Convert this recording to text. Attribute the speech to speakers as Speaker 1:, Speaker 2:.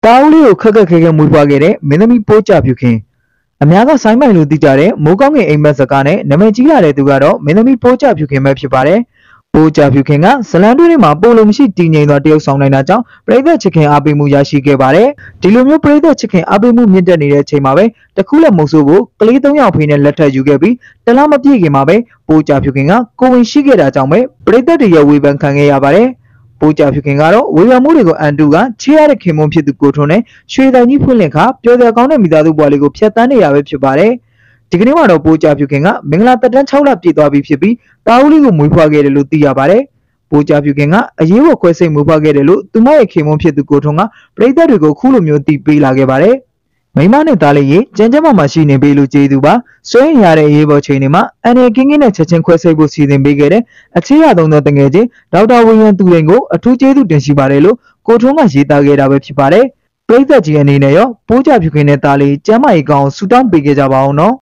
Speaker 1: တာဦးလေးကိုခက်ခက်ခဲခဲမွေးဖွားခဲ့တဲ့မင်းသမီးပိုးကြဖြူခင်အများကဆိုင်းမိုင်လို့သိကြတဲ့မိုးကောင်းငယ်အိမ်မက်စကားနဲ့နာမည်ကြီးလာတဲ့သူကတော့မင်းသမီးပိုးကြဖြူခင်ပဲဖြစ်ပါတယ်။ပိုးကြဖြူခင်ကဇလန်တွဲတွေမှာပိုလိုမရှိတည်ငြိမ်စွာတရုပ်ဆောင်နိုင်တာကြောင့်ပရိသတ်ချစ်ခင်အားပေးမှုရရှိခဲ့ပါတယ်။ဒီလိုမျိုးပရိသတ်ချစ်ခင်အားပေးမှုမြင့်တက်နေတဲ့အချိန်မှာပဲတခုလက်မုံဆိုးကိုကလေး၃ယောက်ဖေးနဲ့လက်ထပ်ယူခဲ့ပြီးတလားမပြည့်ခင်မှာပဲပိုးကြဖြူခင်ကကိုဝင်ရှိခဲ့တာကြောင့်ပဲပရိသတ်တွေရဲ့ဝေဖန်ခံခဲ့ရပါတယ်။ပိုးကြဖြူခင်ကတော့ဝေဖန်မှုတွေကိုအန်တူကချေရတဲ့ခင်မုံဖြစ်သူကိုထွန်းနဲ့ရွှေတိုင်ကြီးဖွင့်လှစ်ခါပျော်စရာကောင်းတဲ့မိသားစုဘဝလေးကိုဖျက်ဆီးနေရပဲဖြစ်ပါတယ်။ဒီကနေ့မှာတော့ပိုးကြဖြူခင်ကမင်္ဂလာတက်တန်း6လပြည့်သွားပြီဖြစ်ပြီးတာဦးလေးကိုမွေးဖွားခဲ့တယ်လို့သိရပါတယ်။ပိုးကြဖြူခင်ကအရေးပေါ်ခွဲစိတ်မွေးဖွားခဲ့တယ်လို့သူမရဲ့ခင်မုံဖြစ်သူကိုထွန်းကပရိသတ်တွေကိုခုလိုမျိုးတည်ပေးလာခဲ့ပါတယ်။မိမနဲ့သားလေးရေကြမ်းကြမ်းမှရှိနေပြီလို့ကြေးသူပါ။ဆွေးရတဲ့အရေးပေါ်ချိန်တွေမှာအန်ရကင်းနဲ့ချက်ချင်းခွဲစိတ်ဖို့စီစဉ်ပေးခဲ့တဲ့အချေရသုံးသောတငယ်ချင်းဒေါက်တာဝင်းရန်သူရင်ကိုအထူးကျေးဇူးတင်ရှိပါတယ်လို့ကိုထွန်းကရေးသားခဲ့တာပဲဖြစ်ပါတယ်။ပရိသတ်ကြီးအနေနဲ့ရောပိုးကြဖြူခင်နဲ့သားလေးကျမ်းမာရေးကောင်းဆူတောင်းပေးခဲ့ကြပါအောင်နော်